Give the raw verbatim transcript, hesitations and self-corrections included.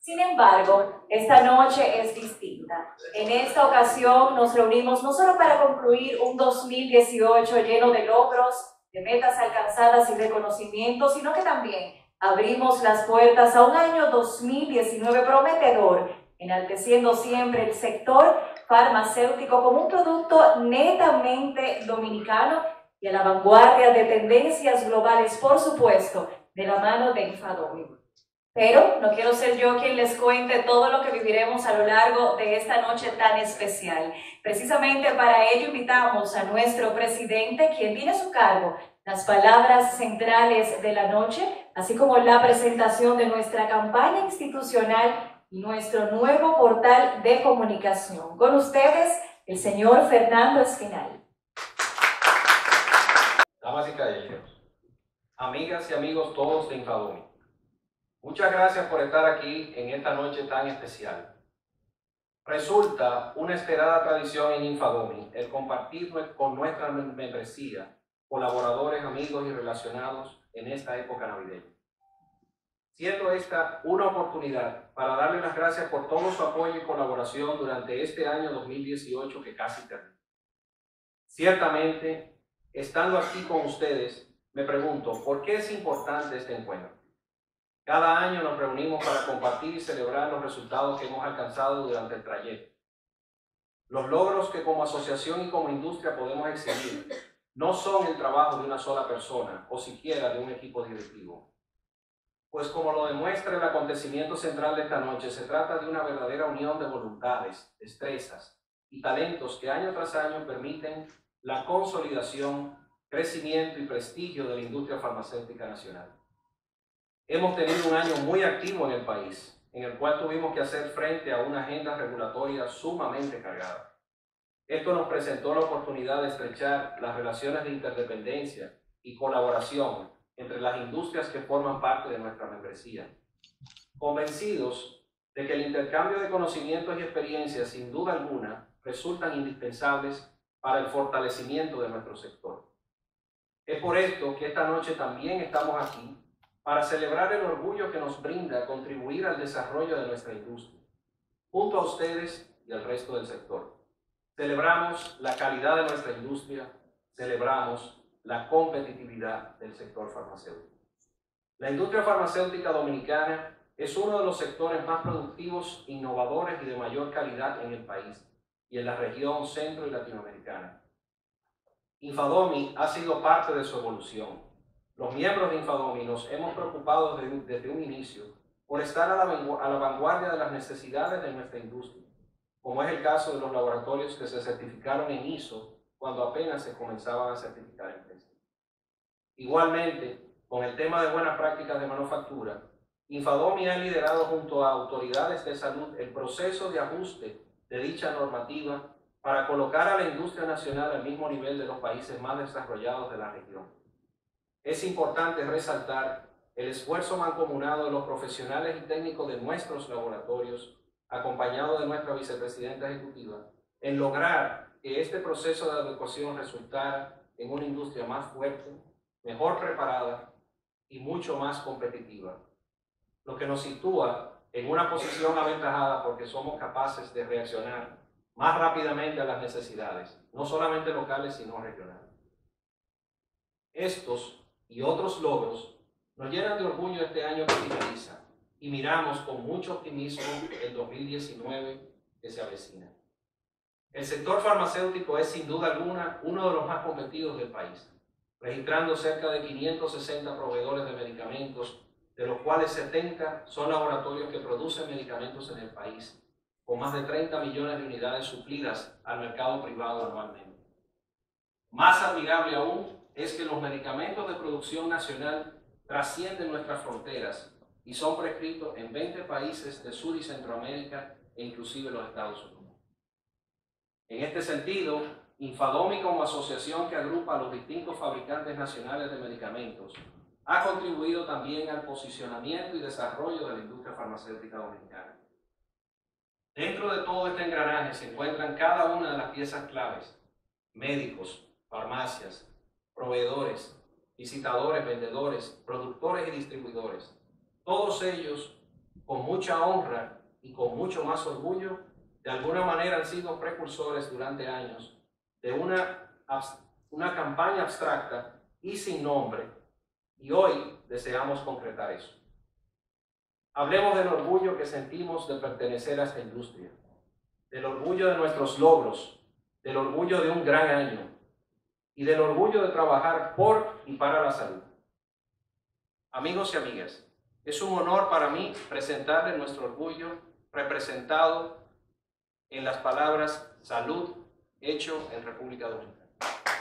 Sin embargo, esta noche es distinta. En esta ocasión nos reunimos no solo para concluir un dos mil dieciocho lleno de logros, de metas alcanzadas y reconocimientos, sino que también abrimos las puertas a un año dos mil diecinueve prometedor, enalteciendo siempre el sector farmacéutico como un producto netamente dominicano y a la vanguardia de tendencias globales, por supuesto, de la mano de Infadomi. Pero no quiero ser yo quien les cuente todo lo que viviremos a lo largo de esta noche tan especial. Precisamente para ello invitamos a nuestro presidente, quien tiene a su cargo las palabras centrales de la noche, así como la presentación de nuestra campaña institucional y nuestro nuevo portal de comunicación. Con ustedes, el señor Fernando Espinal. Damas y caballeros, amigas y amigos todos de Infadomi, muchas gracias por estar aquí en esta noche tan especial. Resulta una esperada tradición en Infadomi el compartir con nuestra membresía, colaboradores, amigos y relacionados en esta época navideña. Siendo esta una oportunidad para darles las gracias por todo su apoyo y colaboración durante este año dos mil dieciocho que casi termina. Ciertamente, estando aquí con ustedes, me pregunto, ¿por qué es importante este encuentro? Cada año nos reunimos para compartir y celebrar los resultados que hemos alcanzado durante el trayecto. Los logros que como asociación y como industria podemos exhibir no son el trabajo de una sola persona o siquiera de un equipo directivo. Pues como lo demuestra el acontecimiento central de esta noche, se trata de una verdadera unión de voluntades, destrezas y talentos que año tras año permiten la consolidación, crecimiento y prestigio de la industria farmacéutica nacional. Hemos tenido un año muy activo en el país, en el cual tuvimos que hacer frente a una agenda regulatoria sumamente cargada. Esto nos presentó la oportunidad de estrechar las relaciones de interdependencia y colaboración entre las industrias que forman parte de nuestra membresía, convencidos de que el intercambio de conocimientos y experiencias, sin duda alguna, resultan indispensables para el fortalecimiento de nuestro sector. Es por esto que esta noche también estamos aquí para celebrar el orgullo que nos brinda contribuir al desarrollo de nuestra industria, junto a ustedes y al resto del sector. Celebramos la calidad de nuestra industria, celebramos la competitividad del sector farmacéutico. La industria farmacéutica dominicana es uno de los sectores más productivos, innovadores y de mayor calidad en el país y en la región centro y latinoamericana. Infadomi ha sido parte de su evolución. Los miembros de Infadomi nos hemos preocupado desde, desde un inicio por estar a la, a la vanguardia de las necesidades de nuestra industria, como es el caso de los laboratorios que se certificaron en I S O cuando apenas se comenzaban a certificar empresas. Igualmente, con el tema de buenas prácticas de manufactura, Infadomi ha liderado junto a autoridades de salud el proceso de ajuste de dicha normativa para colocar a la industria nacional al mismo nivel de los países más desarrollados de la región. Es importante resaltar el esfuerzo mancomunado de los profesionales y técnicos de nuestros laboratorios, acompañado de nuestra vicepresidenta ejecutiva, en lograr que este proceso de adecuación resultara en una industria más fuerte, mejor preparada y mucho más competitiva, lo que nos sitúa en una posición aventajada porque somos capaces de reaccionar más rápidamente a las necesidades, no solamente locales, sino regionales. Estos y otros logros nos llenan de orgullo este año que finaliza y miramos con mucho optimismo el dos mil diecinueve que se avecina. El sector farmacéutico es sin duda alguna uno de los más competitivos del país, registrando cerca de quinientos sesenta proveedores de medicamentos, de los cuales setenta son laboratorios que producen medicamentos en el país, con más de treinta millones de unidades suplidas al mercado privado anualmente. Más admirable aún es que los medicamentos de producción nacional trascienden nuestras fronteras y son prescritos en veinte países de Sur y Centroamérica e inclusive los Estados Unidos. En este sentido, Infadomi, como asociación que agrupa a los distintos fabricantes nacionales de medicamentos, ha contribuido también al posicionamiento y desarrollo de la industria farmacéutica dominicana. Dentro de todo este engranaje se encuentran cada una de las piezas claves: médicos, farmacias, proveedores, visitadores, vendedores, productores y distribuidores. Todos ellos con mucha honra y con mucho más orgullo, de alguna manera han sido precursores durante años de una, una campaña abstracta y sin nombre, y hoy deseamos concretar eso. Hablemos del orgullo que sentimos de pertenecer a esta industria, del orgullo de nuestros logros, del orgullo de un gran año y del orgullo de trabajar por y para la salud. Amigos y amigas, es un honor para mí presentarles nuestro orgullo representado en las palabras salud, hecho en República Dominicana.